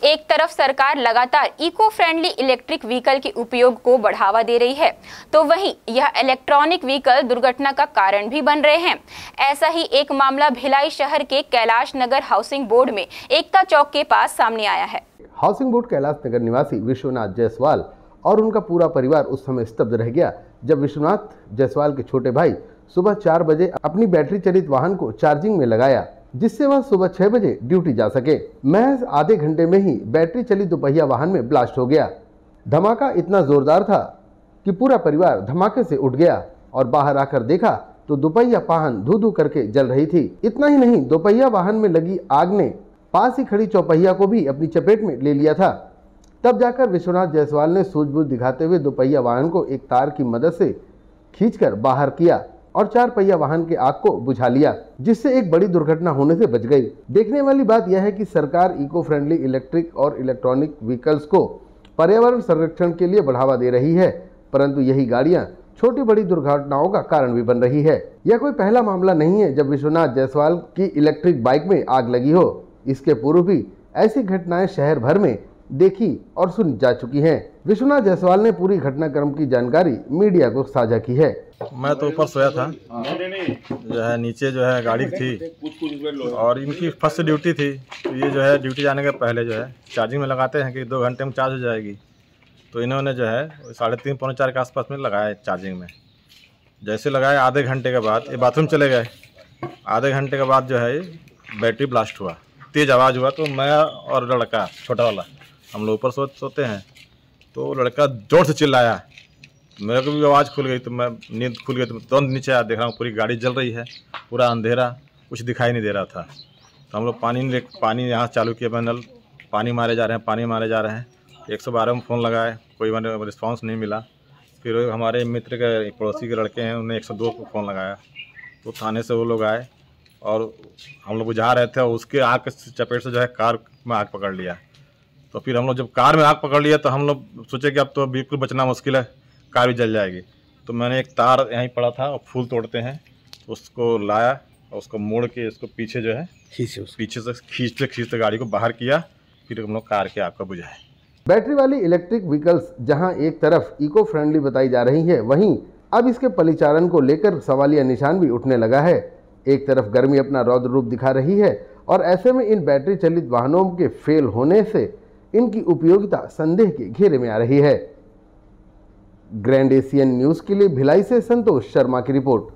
एक तरफ सरकार लगातार इको फ्रेंडली इलेक्ट्रिक व्हीकल के उपयोग को बढ़ावा दे रही है, तो वहीं यह इलेक्ट्रॉनिक व्हीकल दुर्घटना का कारण भी बन रहे हैं। ऐसा ही एक मामला भिलाई शहर के कैलाश नगर हाउसिंग बोर्ड में एकता चौक के पास सामने आया है। हाउसिंग बोर्ड कैलाश नगर निवासी विश्वनाथ जायसवाल और उनका पूरा परिवार उस समय स्तब्ध रह गया जब विश्वनाथ जायसवाल के छोटे भाई सुबह 4 बजे अपनी बैटरी चलित वाहन को चार्जिंग में लगाया, जिससे वह सुबह 6 बजे ड्यूटी जा सके। महज आधे घंटे में ही बैटरी चलित दोपहिया वाहन में ब्लास्ट हो गया। धमाका इतना जोरदार था कि पूरा परिवार धमाके से उठ गया और बाहर आकर देखा तो दोपहिया वाहन धू धू करके जल रही थी। इतना ही नहीं, दोपहिया वाहन में लगी आग ने पास ही खड़ी चौपहिया को भी अपनी चपेट में ले लिया था। तब जाकर विश्वनाथ जायसवाल ने सूझबूझ दिखाते हुए दोपहिया वाहन को एक तार की मदद से खींचकर बाहर किया और 4 पहिया वाहन के आग को बुझा लिया, जिससे एक बड़ी दुर्घटना होने से बच गई। देखने वाली बात यह है कि सरकार इको फ्रेंडली इलेक्ट्रिक और इलेक्ट्रॉनिक व्हीकल्स को पर्यावरण संरक्षण के लिए बढ़ावा दे रही है, परंतु यही गाड़ियां छोटी बड़ी दुर्घटनाओं का कारण भी बन रही है। यह कोई पहला मामला नहीं है जब विश्वनाथ जायसवाल की इलेक्ट्रिक बाइक में आग लगी हो। इसके पूर्व भी ऐसी घटनाएं शहर भर में देखी और सुनी जा चुकी हैं। विश्वनाथ जायसवाल ने पूरी घटनाक्रम की जानकारी मीडिया को साझा की है। मैं तो ऊपर सोया था, जो है नीचे जो है गाड़ी थी और इनकी फर्स्ट ड्यूटी थी, तो ये जो है ड्यूटी जाने के पहले जो है चार्जिंग में लगाते हैं कि 2 घंटे में चार्ज हो जाएगी। तो इन्होंने जो है 3:30 पौने 4 के आसपास में लगाया चार्जिंग में। जैसे लगाए आधे घंटे के बाद ये बाथरूम चले गए। आधे घंटे के बाद जो है बैटरी ब्लास्ट हुआ, तेज़ आवाज़ हुआ। तो मैं और लड़का छोटा वाला हम लोग ऊपर सोते हैं, तो लड़का जोर से चिल्लाया, मेरे को भी आवाज़ खुल गई। तो मैं नींद खुल गई तो तुरंत नीचे आया, देख रहा हूँ पूरी गाड़ी जल रही है, पूरा अंधेरा, कुछ दिखाई नहीं दे रहा था। तो हम लोग पानी यहाँ चालू किया, नल पानी मारे जा रहे हैं, पानी मारे जा रहे हैं। 112 में फ़ोन लगाए, कोई रिस्पॉन्स नहीं मिला। फिर हमारे मित्र के पड़ोसी के लड़के हैं, उन्होंने 102 को फ़ोन लगाया, तो थाने से वो लोग आए और हम लोग बुझा रहे थे। उसके आग के चपेट से जो है कार में आग पकड़ लिया। तो फिर हम लोग जब कार में आग पकड़ लिया तो हम लोग सोचे कि अब तो बिल्कुल बचना मुश्किल है, कार भी जल जाएगी। तो मैंने एक तार यहीं पड़ा था और फूल तोड़ते हैं, उसको लाया और उसको मोड़ के इसको पीछे जो है पीछे से खींचते गाड़ी को बाहर किया। फिर हम लोग कार के आग को बुझाए। बैटरी वाली इलेक्ट्रिक व्हीकल्स जहां एक तरफ इको फ्रेंडली बताई जा रही है, वहीं अब इसके परिचालन को लेकर सवालिया निशान भी उठने लगा है। एक तरफ गर्मी अपना रौद्र रूप दिखा रही है और ऐसे में इन बैटरी चलित वाहनों के फेल होने से इनकी उपयोगिता संदेह के घेरे में आ रही है। ग्रैंड एशियन न्यूज़ के लिए भिलाई से संतोष शर्मा की रिपोर्ट।